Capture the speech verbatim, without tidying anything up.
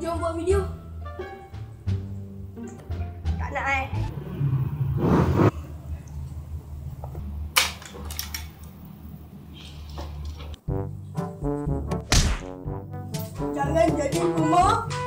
Jom buat video. Tak nak eh. Jangan jadi rumah.